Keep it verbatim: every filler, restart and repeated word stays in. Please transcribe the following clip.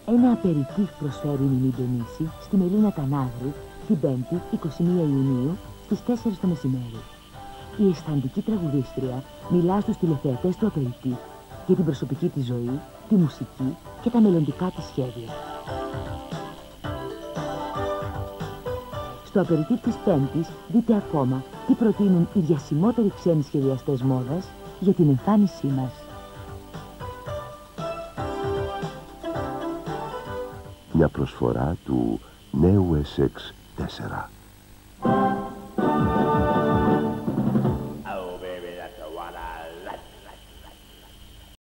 Ένα απεριτίφ προσφέρει η Μινιντονίση στη Μελίνα Τανάδρου την Πέμπτη, εικοστή πρώτη Ιουνίου, στις τέσσερις το μεσημέρι. Η αισθαντική τραγουδίστρια μιλά στους τηλεθεατές του απεριτίφ για την προσωπική της ζωή, τη μουσική και τα μελλοντικά της σχέδια. Στο απεριτίφ της Πέμπτης δείτε ακόμα τι προτείνουν οι διασημότεροι ξένοι σχεδιαστές μόδας για την εμφάνισή μας. Μια προσφορά του νέου ες εξ τέσσερα. Oh baby, that's the one I